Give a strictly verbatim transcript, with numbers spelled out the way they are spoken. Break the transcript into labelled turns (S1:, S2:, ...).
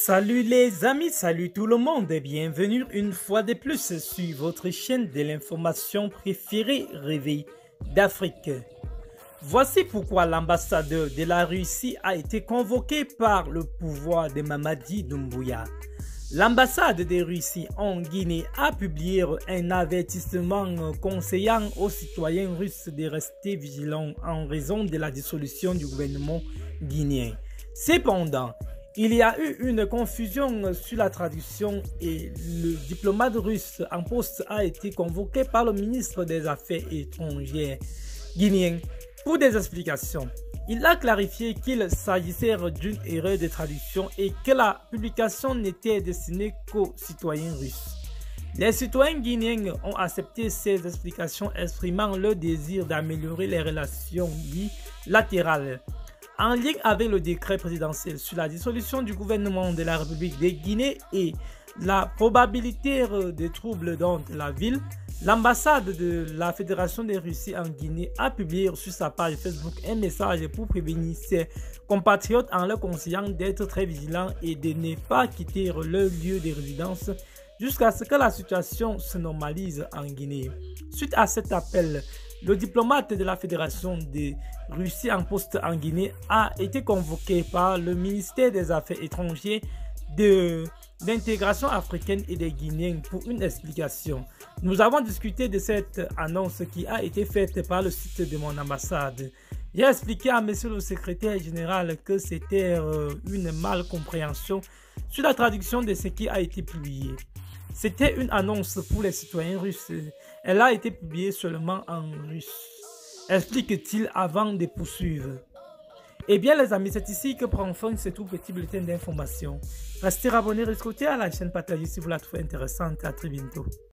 S1: Salut les amis, salut tout le monde et bienvenue une fois de plus sur votre chaîne de l'information préférée, Réveil d'Afrique. Voici pourquoi l'ambassadeur de la Russie a été convoqué par le pouvoir de Mamadi Doumbouya. L'ambassade de Russie en Guinée a publié un avertissement conseillant aux citoyens russes de rester vigilants en raison de la dissolution du gouvernement guinéen. Cependant, il y a eu une confusion sur la traduction et le diplomate russe en poste a été convoqué par le ministre des Affaires étrangères guinéen pour des explications. Il a clarifié qu'il s'agissait d'une erreur de traduction et que la publication n'était destinée qu'aux citoyens russes. Les citoyens guinéens ont accepté ces explications exprimant leur désir d'améliorer les relations bilatérales. En lien avec le décret présidentiel sur la dissolution du gouvernement de la République de Guinée et la probabilité de troubles dans la ville, l'ambassade de la Fédération de Russie en Guinée a publié sur sa page Facebook un message pour prévenir ses compatriotes en leur conseillant d'être très vigilants et de ne pas quitter leur lieu de résidence jusqu'à ce que la situation se normalise en Guinée. Suite à cet appel, le diplomate de la Fédération de Russie en poste en Guinée a été convoqué par le ministère des Affaires étrangères de l'intégration africaine et des Guinéens pour une explication. Nous avons discuté de cette annonce qui a été faite par le site de mon ambassade. J'ai expliqué à monsieur le secrétaire général que c'était euh, une malcompréhension sur la traduction de ce qui a été publié. C'était une annonce pour les citoyens russes. Elle a été publiée seulement en russe, explique-t-il avant de poursuivre. Eh bien les amis, c'est ici que prend fin ce tout petit bulletin d'information. Restez abonnés, restez à la chaîne, partagez si vous la trouvez intéressante. À très bientôt.